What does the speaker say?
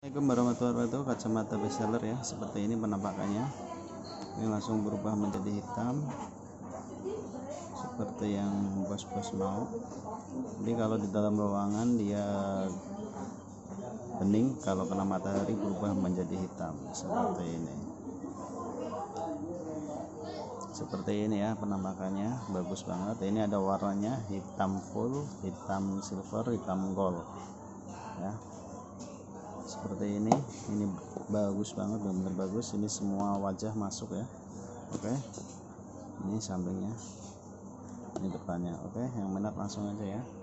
Assalamualaikum warahmatullahi wabarakatuh. Kacamata bestseller ya, seperti ini penampakannya. Ini langsung berubah menjadi hitam seperti yang bos-bos mau. Jadi kalau di dalam ruangan dia bening, kalau kena matahari berubah menjadi hitam seperti ini. Seperti ini ya penampakannya, bagus banget. Ini ada warnanya hitam full, hitam silver, hitam gold ya, seperti ini bagus banget, benar-benar bagus. Ini semua wajah masuk ya. Oke, ini sampingnya, ini depannya. Oke, yang minat langsung aja ya.